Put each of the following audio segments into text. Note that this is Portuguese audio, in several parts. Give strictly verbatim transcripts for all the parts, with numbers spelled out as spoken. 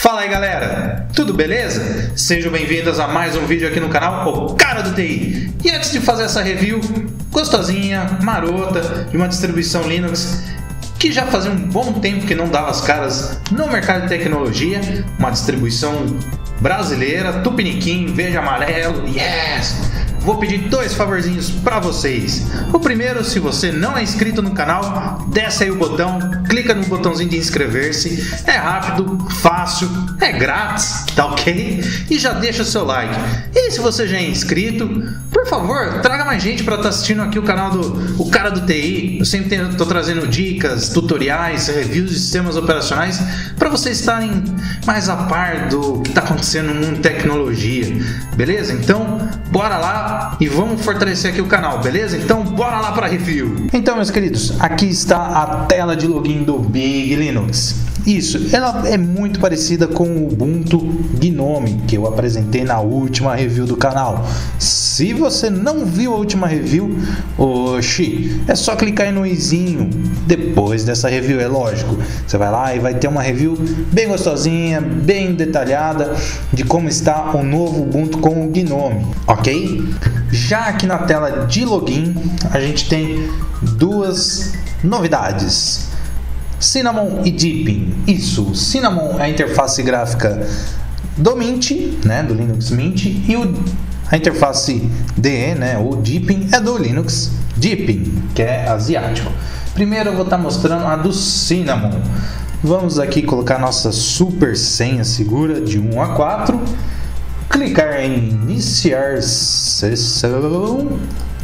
Fala aí galera, tudo beleza? Sejam bem-vindos a mais um vídeo aqui no canal O Cara do T I. E antes de fazer essa review gostosinha, marota, de uma distribuição Linux que já fazia um bom tempo que não dava as caras no mercado de tecnologia, uma distribuição brasileira, tupiniquim, verde amarelo, yes! Vou pedir dois favorzinhos para vocês. O primeiro, se você não é inscrito no canal, desce aí o botão, clica no botãozinho de inscrever-se. É rápido, fácil, é grátis, tá ok? E já deixa o seu like. E se você já é inscrito, por favor, traga mais gente para estar tá assistindo aqui o canal do O Cara do T I. Eu sempre estou trazendo dicas, tutoriais, reviews de sistemas operacionais para vocês estarem mais a par do que está acontecendo no mundo de tecnologia. Beleza? Então, bora lá e vamos fortalecer aqui o canal, beleza? Então bora lá para a review. Então, meus queridos, aqui está a tela de login do Big Linux. Isso, ela é muito parecida com o Ubuntu Gnome que eu apresentei na última review do canal. Se você não viu a última review, oxi, é só clicar aí no izinho depois dessa review, é lógico. Você vai lá e vai ter uma review bem gostosinha, bem detalhada de como está o novo Ubuntu com o Gnome, ok? Já aqui na tela de login, a gente tem duas novidades: Cinnamon e Deepin. Isso, Cinnamon é a interface gráfica do Mint, né, do Linux Mint, e o, a interface D E, né, o Deepin, é do Linux Deepin, que é asiático. Primeiro eu vou estar mostrando a do Cinnamon. Vamos aqui colocar nossa super senha segura de um a quatro. Clicar em iniciar sessão,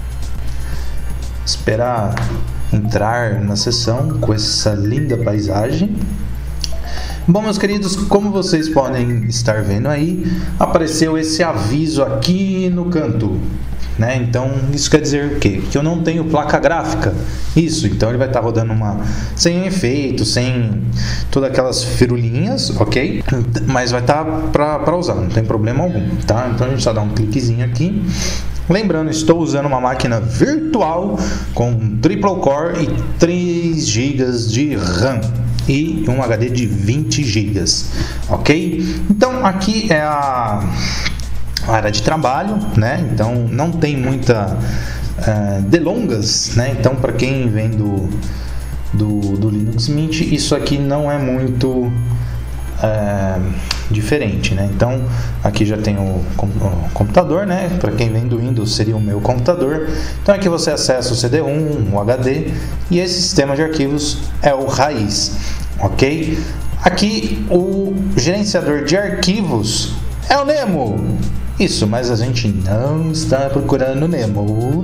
esperar entrar na sessão com essa linda paisagem. Bom, meus queridos, como vocês podem estar vendo aí, apareceu esse aviso aqui no canto, né? Então isso quer dizer o quê? Que eu não tenho placa gráfica. Isso, então ele vai estar rodando uma sem efeito, sem todas aquelas firulinhas, ok? Mas vai estar para usar, não tem problema algum, tá? Então a gente só dá um cliquezinho aqui. Lembrando, estou usando uma máquina virtual com triple core e três gigas de RAM e um H D de vinte gigas, ok? Então aqui é a área de trabalho, né? Então não tem muita uh, delongas, né? Então para quem vem do, do, do Linux Mint, isso aqui não é muito uh, diferente, né? Então aqui já tem o, o computador, né? Para quem vem do Windows seria o meu computador. Então aqui você acessa o C D um, o H D, e esse sistema de arquivos é o raiz, ok? Aqui o gerenciador de arquivos é o Nemo. Isso, mas a gente não está procurando o Nemo.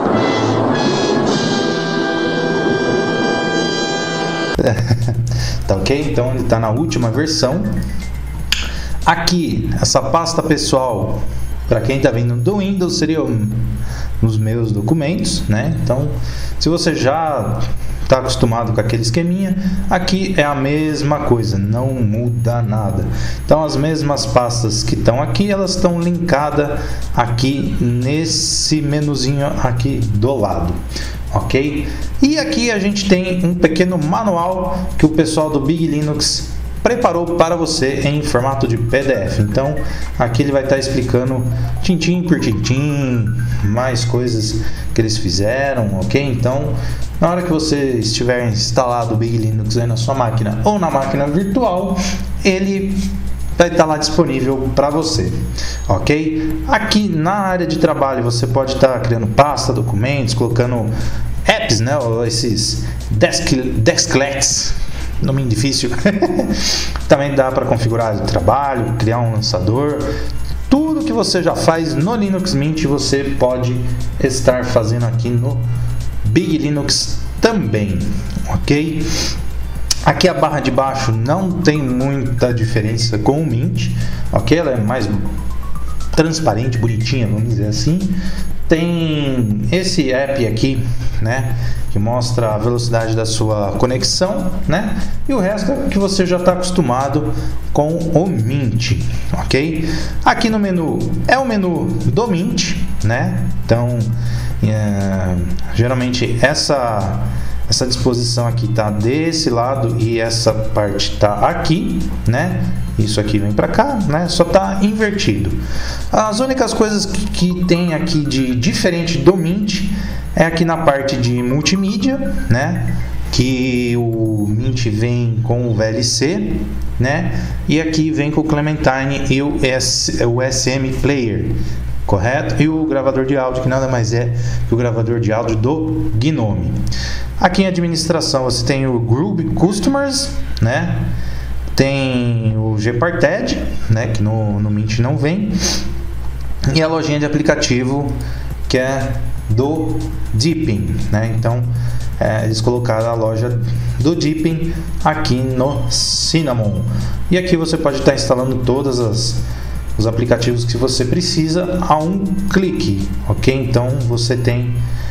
Tá ok? Então ele está na última versão. Aqui, essa pasta pessoal, para quem está vindo do Windows, seria nos meus documentos, né? Então, se você já está acostumado com aquele esqueminha, aqui é a mesma coisa, não muda nada. Então as mesmas pastas que estão aqui, elas estão linkadas aqui nesse menuzinho aqui do lado, ok? E aqui a gente tem um pequeno manual que o pessoal do Big Linux preparou para você em formato de P D F. Então aqui ele vai estar explicando tintim por tintim, mais coisas que eles fizeram, ok? Então na hora que você estiver instalado o Big Linux aí na sua máquina ou na máquina virtual, ele vai estar lá disponível para você, ok? Aqui na área de trabalho você pode estar criando pasta, documentos, colocando apps, né? Ou esses desk, desklets, nome difícil. Também dá para configurar o trabalho, criar um lançador. Tudo que você já faz no Linux Mint você pode estar fazendo aqui no Big Linux também, ok? Aqui a barra de baixo não tem muita diferença com o Mint, ok? Ela é mais transparente, bonitinha, vamos dizer assim. Tem esse app aqui, né, que mostra a velocidade da sua conexão, né? E o resto é que você já está acostumado com o Mint, ok? Aqui no menu é o menu do Mint, né? Então, é, geralmente essa essa disposição aqui tá desse lado e essa parte tá aqui, né? Isso aqui vem para cá, né? Só tá invertido. As únicas coisas que, que tem aqui de diferente do Mint é aqui na parte de multimídia, né? Que o Mint vem com o V L C, né? E aqui vem com o Clementine e o, S, o S M Player, correto? E o gravador de áudio, que nada mais é que o gravador de áudio do Gnome. Aqui em administração você tem o Groove Customers, né? Tem o Gparted, né? Que no, no Mint não vem. E a lojinha de aplicativo, que é do Deepin, né? Então é, eles colocaram a loja do Deepin aqui no Cinnamon. E aqui você pode estar instalando todas as os aplicativos que você precisa a um clique, ok? Então você tem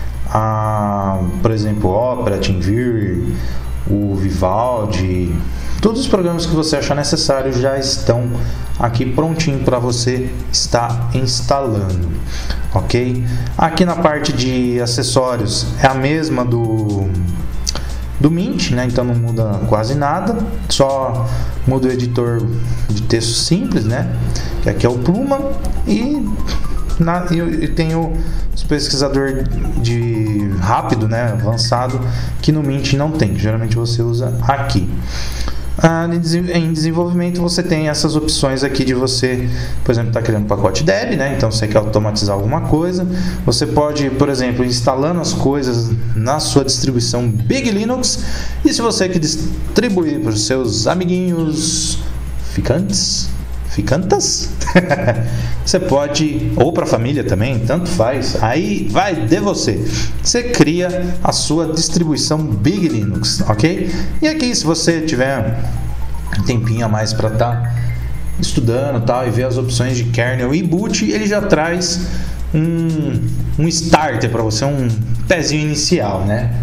a, por exemplo, Opera, TeamViewer, o Vivaldi, todos os programas que você achar necessário já estão aqui prontinho para você estar instalando, ok? Aqui na parte de acessórios é a mesma do do Mint, né? Então não muda quase nada, só muda o editor de texto simples, né? Que aqui é o Pluma e, na, e, e tem o pesquisador de rápido, né? Avançado, que no Mint não tem, geralmente você usa aqui. Ah, em desenvolvimento você tem essas opções aqui de você, por exemplo, está criando um pacote Deb, né? Então você quer automatizar alguma coisa, você pode, por exemplo, instalando as coisas na sua distribuição Big Linux, e se você quer distribuir para os seus amiguinhos ficantes, ficantas, você pode, ou para a família também, tanto faz, aí vai de você. Você cria a sua distribuição Big Linux, ok? E aqui, se você tiver um tempinho a mais para estar tá estudando tal, e ver as opções de kernel e boot, ele já traz um, um starter para você, um pezinho inicial, né?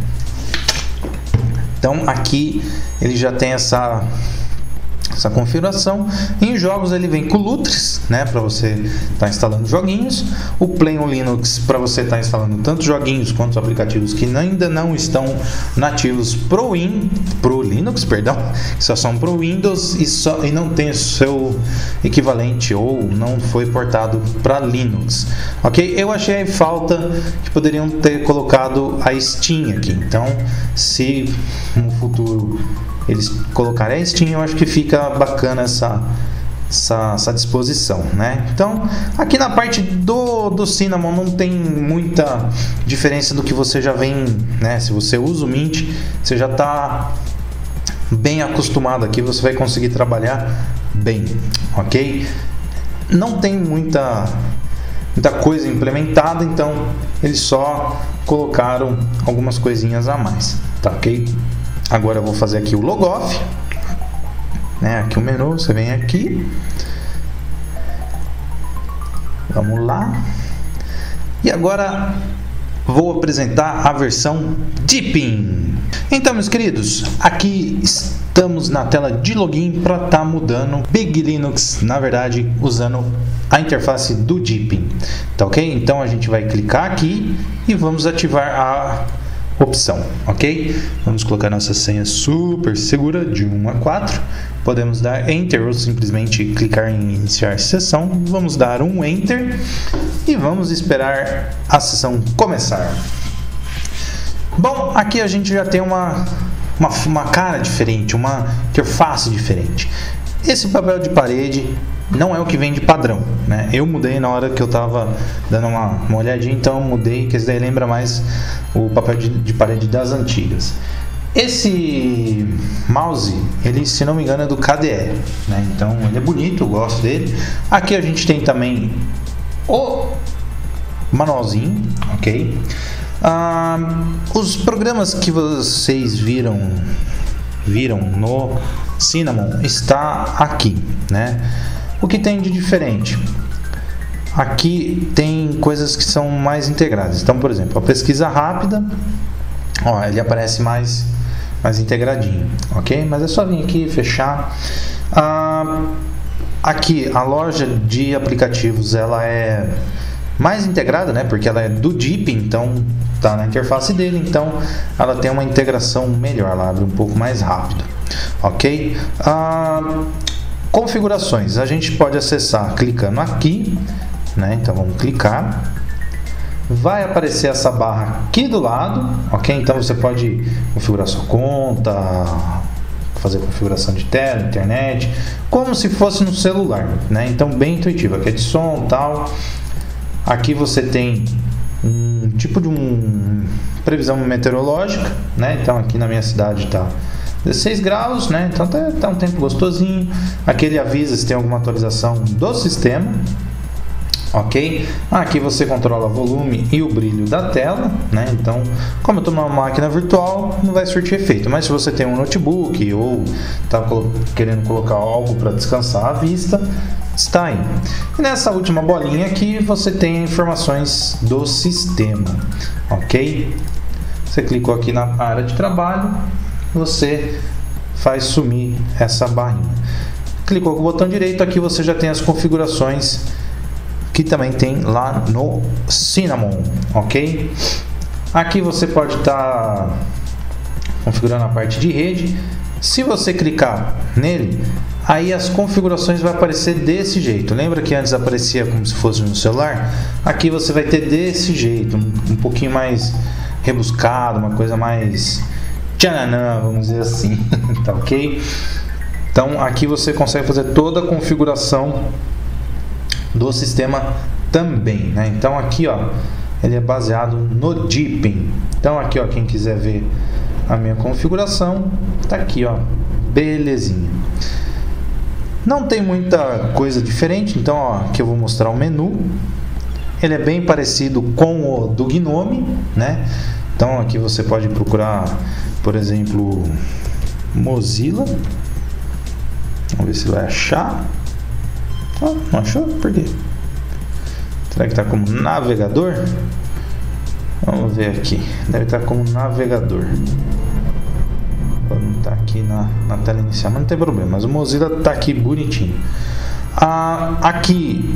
Então aqui ele já tem essa essa configuração. Em jogos ele vem com o Lutris, né, para você estar tá instalando joguinhos, o Plain Linux para você estar tá instalando tanto joguinhos quanto aplicativos que ainda não estão nativos pro Win, pro Linux, perdão, que só são pro Windows e só e não tem o seu equivalente ou não foi portado para Linux, ok? Eu achei falta que poderiam ter colocado a Steam aqui. Então, se no futuro eles colocarem a Steam, eu acho que fica bacana essa, essa, essa disposição, né? Então, aqui na parte do, do Cinnamon não tem muita diferença do que você já vem, né? Se você usa o Mint, você já está bem acostumado aqui, você vai conseguir trabalhar bem, ok? Não tem muita, muita coisa implementada, então eles só colocaram algumas coisinhas a mais, tá ok? Agora eu vou fazer aqui o logoff, né? Aqui o menu, você vem aqui, vamos lá, e agora vou apresentar a versão Deepin. Então, meus queridos, aqui estamos na tela de login para estar tá mudando Big Linux, na verdade, usando a interface do Deepin, tá ok? Então a gente vai clicar aqui e vamos ativar a opção, ok? Vamos colocar nossa senha super segura de um a quatro, podemos dar Enter ou simplesmente clicar em iniciar sessão. Vamos dar um Enter e vamos esperar a sessão começar. Bom, aqui a gente já tem uma, uma, uma cara diferente, uma interface diferente. Esse papel de parede não é o que vem de padrão, né? Eu mudei na hora que eu estava dando uma, uma olhadinha, então eu mudei, que esse daí lembra mais o papel de, de parede das antigas. Esse mouse, ele, se não me engano, é do K D E, né? Então ele é bonito, eu gosto dele. Aqui a gente tem também o manualzinho, ok? Ah, os programas que vocês viram viram no Cinnamon está aqui, né? O que tem de diferente? Aqui tem coisas que são mais integradas. Então, por exemplo, a pesquisa rápida, ó, ele aparece mais, mais integradinho, ok? Mas é só vir aqui e fechar. Ah, aqui a loja de aplicativos, ela é mais integrada, né? Porque ela é do Deepin, então tá na interface dele, então ela tem uma integração melhor, ela abre um pouco mais rápido, ok? Ah, configurações, a gente pode acessar clicando aqui, né? Então vamos clicar, vai aparecer essa barra aqui do lado, ok? Então você pode configurar sua conta, fazer configuração de tela, internet, como se fosse no celular, né? Então bem intuitivo, aqui é de som, tal. Aqui você tem um tipo de um previsão meteorológica, né? Então aqui na minha cidade tá dezesseis graus, né? Então tá, tá um tempo gostosinho. Aqui ele avisa se tem alguma atualização do sistema, ok? Aqui você controla o volume e o brilho da tela, né? Então, como eu estou numa máquina virtual, não vai surtir efeito. Mas se você tem um notebook ou está querendo colocar algo para descansar a vista, está aí. E nessa última bolinha aqui você tem informações do sistema, ok? Você clicou aqui na área de trabalho, você faz sumir essa barrinha. Clicou com o botão direito, aqui você já tem as configurações que também tem lá no Cinnamon, ok? Aqui você pode estar tá configurando a parte de rede. Se você clicar nele, aí as configurações vai aparecer desse jeito. Lembra que antes aparecia como se fosse no celular? Aqui você vai ter desse jeito, um, um pouquinho mais rebuscado, uma coisa mais tchananã, vamos dizer assim, tá ok? Então aqui você consegue fazer toda a configuração do sistema também, né? Então aqui, ó, ele é baseado no Deepin. Então aqui, ó, quem quiser ver a minha configuração, tá aqui, ó, belezinha. Não tem muita coisa diferente, então, ó, aqui eu vou mostrar o menu. Ele é bem parecido com o do Gnome, né? Então aqui você pode procurar, por exemplo, Mozilla. Vamos ver se vai achar. Oh, não achou? Por quê? Será que está como navegador? Vamos ver aqui. Deve estar como navegador. Não está aqui na, na tela inicial, mas não tem problema. Mas o Mozilla está aqui bonitinho. Ah, aqui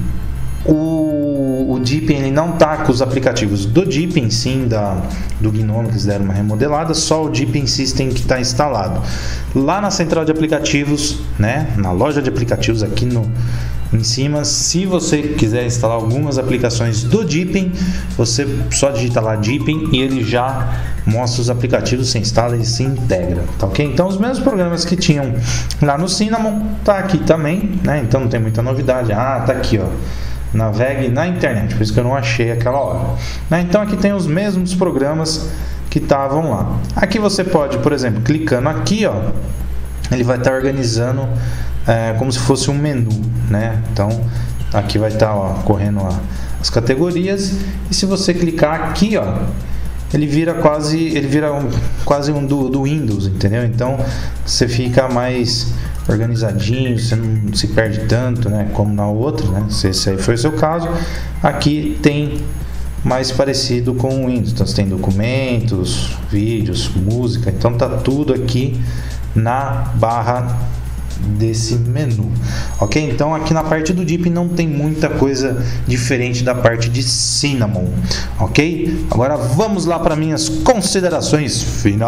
o, o Deepin ele não está com os aplicativos do Deepin, sim, da, do Gnome, que eles deram uma remodelada. Só o Deepin System que está instalado. Lá na central de aplicativos, né, na loja de aplicativos aqui no em cima, se você quiser instalar algumas aplicações do Deepin, você só digita lá Deepin e ele já mostra os aplicativos, se instala e se integra, tá ok? Então os mesmos programas que tinham lá no Cinnamon tá aqui também, né? Então não tem muita novidade. Ah, tá aqui, ó, navegue na internet, por isso que eu não achei aquela hora, né? Então aqui tem os mesmos programas que estavam lá. Aqui você pode, por exemplo, clicando aqui, ó, ele vai estar organizando É, como se fosse um menu, né? Então aqui vai estar, ó, correndo ó, as categorias, e se você clicar aqui, ó, ele vira quase ele vira um, quase um do, do Windows, entendeu? Então você fica mais organizadinho, você não se perde tanto, né? Como na outra, né? Se esse aí foi o seu caso, aqui tem mais parecido com o Windows. Então você tem documentos, vídeos, música, então tá tudo aqui na barra desse menu, ok? Então aqui na parte do Deepin não tem muita coisa diferente da parte de Cinnamon, ok? Agora vamos lá para minhas considerações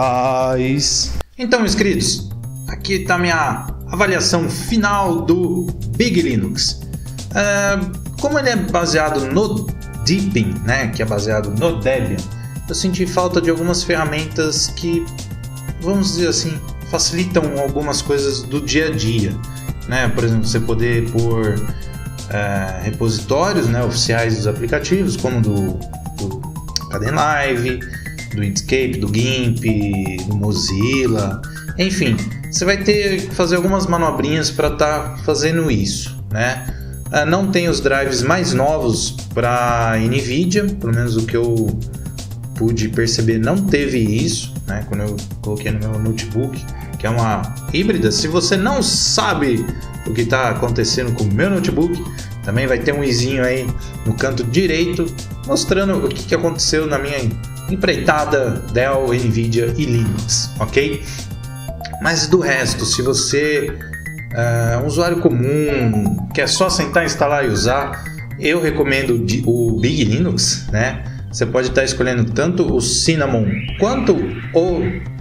finais. Então, inscritos, aqui está minha avaliação final do Big Linux. Uh, como ele é baseado no Deepin, né, que é baseado no Debian, eu senti falta de algumas ferramentas que, vamos dizer assim, facilitam algumas coisas do dia a dia, né? Por exemplo, você poder pôr é, repositórios, né, oficiais dos aplicativos, como do, do Kdenlive, do Inkscape, do Gimp, do Mozilla, enfim, você vai ter que fazer algumas manobrinhas para estar tá fazendo isso, né? É, não tem os drives mais novos para NVIDIA, pelo menos o que eu pude perceber, não teve isso, né, quando eu coloquei no meu notebook, que é uma híbrida. Se você não sabe o que está acontecendo com o meu notebook, também vai ter um izinho aí no canto direito mostrando o que, que aconteceu na minha empreitada Dell, NVIDIA e Linux, ok? Mas do resto, se você é um usuário comum, quer só sentar, instalar e usar, eu recomendo o Big Linux, né? Você pode estar escolhendo tanto o Cinnamon quanto o...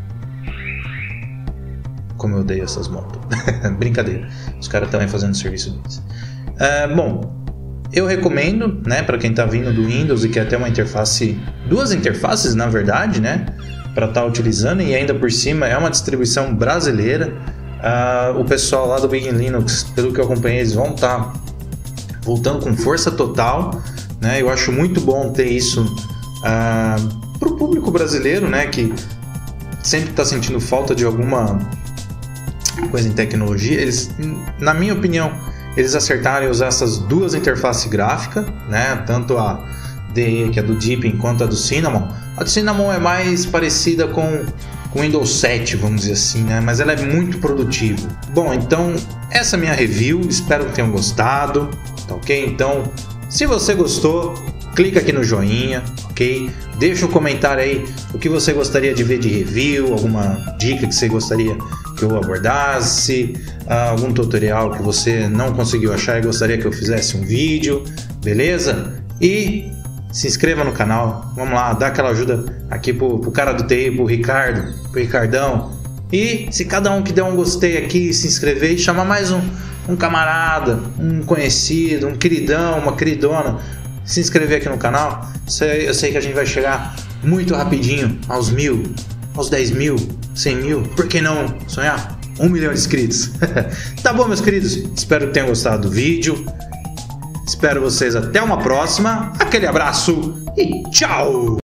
Como eu odeio essas motos. Brincadeira. Os caras também fazendo o serviço deles. Uh, bom, eu recomendo, né, para quem está vindo do Windows e quer ter uma interface, duas interfaces na verdade, né, para estar tá utilizando, e ainda por cima é uma distribuição brasileira. Uh, o pessoal lá do Big Linux, pelo que eu acompanhei, eles vão estar tá voltando com força total, né? Eu acho muito bom ter isso uh, para o público brasileiro, né, que sempre está sentindo falta de alguma coisa em tecnologia. Eles, na minha opinião, eles acertaram em usar essas duas interfaces gráficas, né? Tanto a D E, que é do Deepin, quanto a do Cinnamon. A do Cinnamon é mais parecida com o Windows sete, vamos dizer assim, né? Mas ela é muito produtiva. Bom, então essa é a minha review, espero que tenham gostado, tá ok? Então, se você gostou, clica aqui no joinha, ok? Deixa um comentário aí o que você gostaria de ver de review, alguma dica que você gostaria que eu abordasse, algum tutorial que você não conseguiu achar e gostaria que eu fizesse um vídeo, beleza? E se inscreva no canal, vamos lá, dá aquela ajuda aqui pro, pro cara do T I, pro Ricardo, pro Ricardão. E se cada um que der um gostei aqui, se inscrever e chamar mais um, um camarada, um conhecido, um queridão, uma queridona, se inscrever aqui no canal, eu sei que a gente vai chegar muito rapidinho aos mil, aos dez mil, cem mil, por que não sonhar? Um milhão de inscritos. Tá bom, meus queridos? Espero que tenham gostado do vídeo. Espero vocês até uma próxima. Aquele abraço e tchau!